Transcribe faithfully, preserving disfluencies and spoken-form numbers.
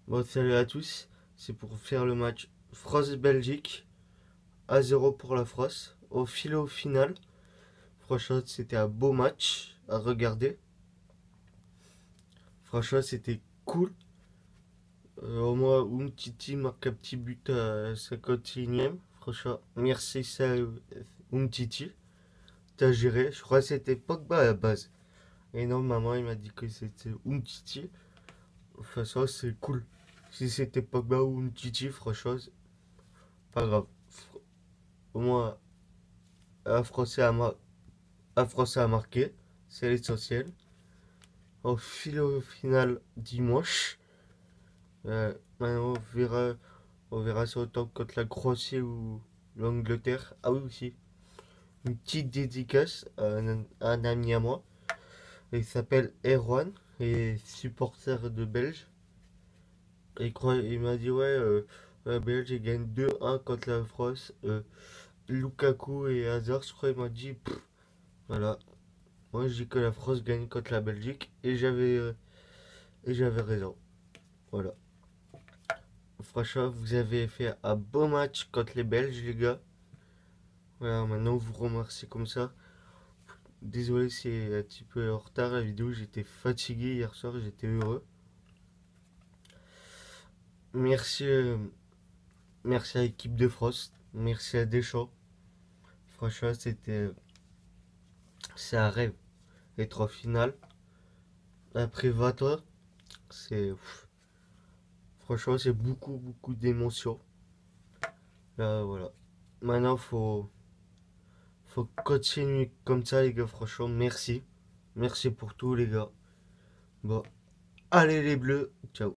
Bon, salut à tous. C'est pour faire le match France-Belgique. à zéro pour la France. Au fil au final. Franchement, c'était un beau match à regarder. Franchement, c'était cool. Euh, au moins, Umtiti marque un petit but à cinquante et unième. Franchement, merci ça, Umtiti. T'as géré. Je crois que c'était Pogba à la base. Et non, maman, il m'a dit que c'était Umtiti. De toute façon, c'est cool. Si c'était Pogba ou Umtiti, franchement, c'est pas grave. Au moins, un Français a, mar- un Français a marqué. C'est l'essentiel. Au fil au final dimanche. Euh, maintenant, on verra, on verra si on tombe contre la Croatie ou l'Angleterre. Ah oui, aussi. Une petite dédicace à un, à un ami à moi. Il s'appelle Erwan et est supporter de Belge. Il, croit, il m'a dit, ouais, euh, la Belge il gagne deux un contre la France. Euh, Lukaku et Hazard, je crois, il m'a dit, pff, voilà. Moi, je dis que la France gagne contre la Belgique et j'avais euh, et j'avais raison. Voilà. Franchement, vous avez fait un beau match contre les Belges, les gars. Voilà, maintenant vous remerciez comme ça. Désolé, c'est un petit peu en retard la vidéo. J'étais fatigué hier soir, j'étais heureux. Merci, euh, merci à l'équipe de France. Merci à Deschamps. Franchement, c'était, c'est un rêve d'être en finale. Après vingt ans, c'est, franchement, c'est beaucoup, beaucoup d'émotions. Là, voilà. Maintenant, faut, faut continuer comme ça, les gars. Franchement, merci. Merci pour tout, les gars. Bon, allez les bleus. Ciao.